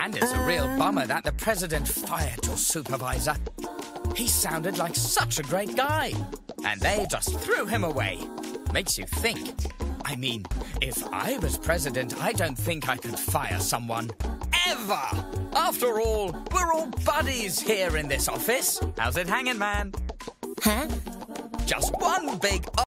And it's a real bummer that the president fired your supervisor. He sounded like such a great guy. And they just threw him away. Makes you think. I mean, if I was president, I don't think I could fire someone. Ever! After all, we're all buddies here in this office. How's it hanging, man? Huh? Just one big